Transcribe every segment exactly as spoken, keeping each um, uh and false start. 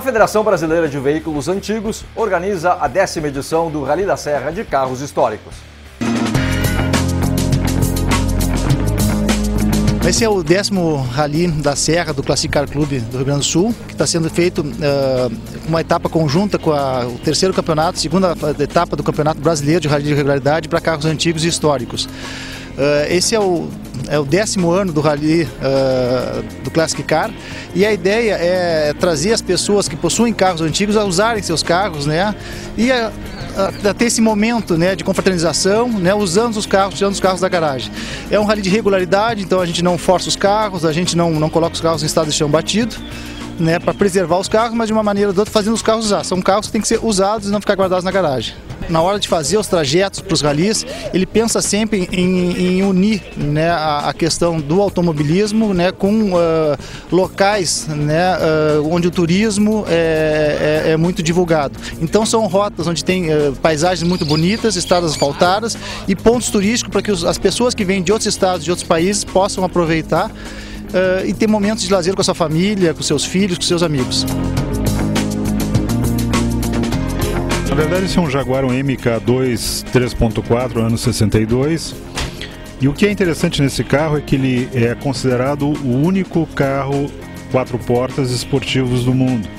Federação Brasileira de Veículos Antigos organiza a décima edição do Rally da Serra de Carros Históricos. Esse é o décimo Rally da Serra do Classic Car Club do Rio Grande do Sul, que está sendo feito uh, uma etapa conjunta com a, o terceiro campeonato, segunda etapa do Campeonato Brasileiro de Rally de Regularidade para carros antigos e históricos. Uh, esse é o, é o décimo ano do Rally uh, do Classic Car, e a ideia é trazer as pessoas que possuem carros antigos a usarem seus carros, né, e a, a, a ter esse momento, né, de confraternização, né, usando os carros, tirando os carros da garagem. É um rally de regularidade, então a gente não força os carros, a gente não, não coloca os carros em estado de chão batido, né, para preservar os carros, mas de uma maneira ou de outra fazendo os carros usar. São carros que têm que ser usados e não ficar guardados na garagem. Na hora de fazer os trajetos para os ralis, ele pensa sempre em, em unir, né, a, a questão do automobilismo, né, com uh, locais, né, uh, onde o turismo é, é, é muito divulgado. Então são rotas onde tem uh, paisagens muito bonitas, estradas asfaltadas e pontos turísticos para que os, as pessoas que vêm de outros estados, de outros países, possam aproveitar uh, e ter momentos de lazer com a sua família, com seus filhos, com seus amigos. Na verdade, esse é um Jaguar um M K dois três ponto quatro, ano sessenta e dois. E o que é interessante nesse carro é que ele é considerado o único carro quatro portas esportivos do mundo.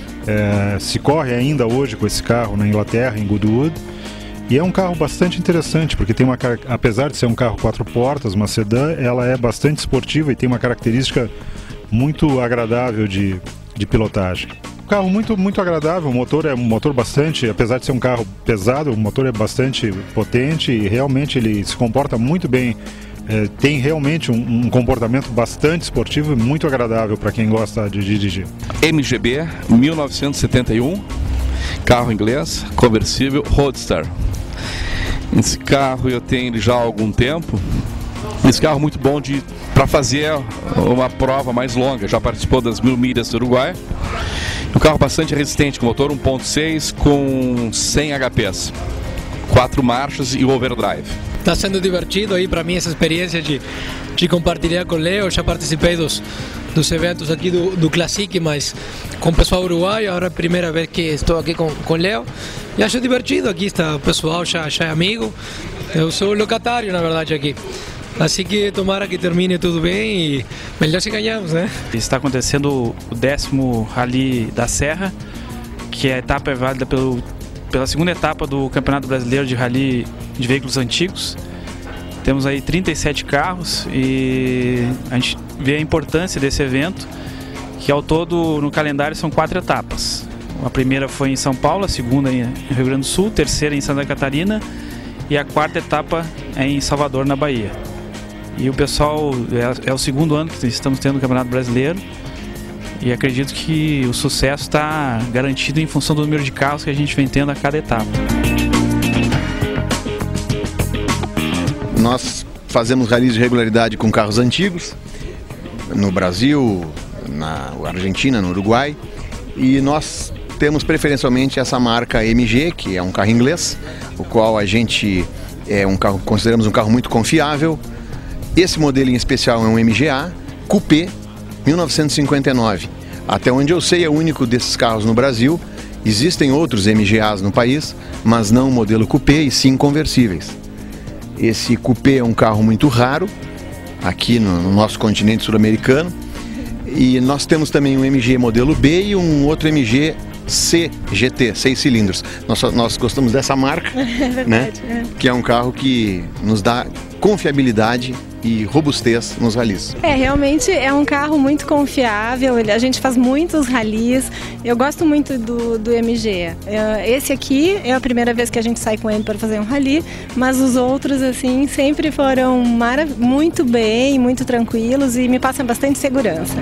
É, se corre ainda hoje com esse carro na Inglaterra, em Goodwood. E é um carro bastante interessante, porque tem uma, apesar de ser um carro quatro portas, uma sedã, ela é bastante esportiva e tem uma característica muito agradável de, de pilotagem. Um carro muito, muito agradável, o motor é um motor bastante, apesar de ser um carro pesado, o motor é bastante potente e realmente ele se comporta muito bem. É, tem realmente um, um comportamento bastante esportivo e muito agradável para quem gosta de dirigir. M G B mil novecentos e setenta e um, carro inglês, conversível, Roadster. Esse carro eu tenho ele já há algum tempo. Esse carro é muito bom para fazer uma prova mais longa, já participou das mil milhas do Uruguai. Um carro bastante resistente, com motor um ponto seis com cem H Ps, quatro marchas e overdrive. Está sendo divertido aí para mim essa experiência de, de compartilhar com o Leo. Já participei dos, dos eventos aqui do, do Classic, mas com o pessoal uruguaio. Agora é a primeira vez que estou aqui com, com o Leo e acho divertido. Aqui está o pessoal, já, já é amigo. Eu sou locatário, na verdade, aqui. Assim que tomara que termine tudo bem e melhor se ganhamos, né? Está acontecendo o décimo Rally da Serra, que a etapa é válida pelo, pela segunda etapa do Campeonato Brasileiro de Rally de Veículos Antigos. Temos aí trinta e sete carros e a gente vê a importância desse evento, que ao todo no calendário são quatro etapas. A primeira foi em São Paulo, a segunda em Rio Grande do Sul, a terceira em Santa Catarina e a quarta etapa é em Salvador, na Bahia. E o pessoal, é, é o segundo ano que estamos tendo o Campeonato Brasileiro e acredito que o sucesso está garantido em função do número de carros que a gente vem tendo a cada etapa. Nós fazemos ralis de regularidade com carros antigos no Brasil, na Argentina, no Uruguai, e nós temos preferencialmente essa marca M G, que é um carro inglês, o qual a gente é um carro, consideramos um carro muito confiável. Esse modelo em especial é um M G A Coupé mil novecentos e cinquenta e nove. Até onde eu sei é o único desses carros no Brasil. Existem outros M G As no país, mas não o modelo Coupé e sim conversíveis. Esse Coupé é um carro muito raro aqui no, no nosso continente sul-americano. E nós temos também um M G modelo B e um outro M G C G T, seis cilindros. Nós, nós gostamos dessa marca, é verdade, né? É. Que é um carro que nos dá confiabilidade e robustez nos ralis. É, realmente é um carro muito confiável, a gente faz muitos ralis, eu gosto muito do, do M G. Esse aqui é a primeira vez que a gente sai com ele para fazer um rali, mas os outros assim sempre foram marav- muito bem, muito tranquilos e me passam bastante segurança.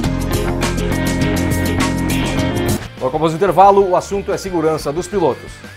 Logo após o intervalo, o assunto é segurança dos pilotos.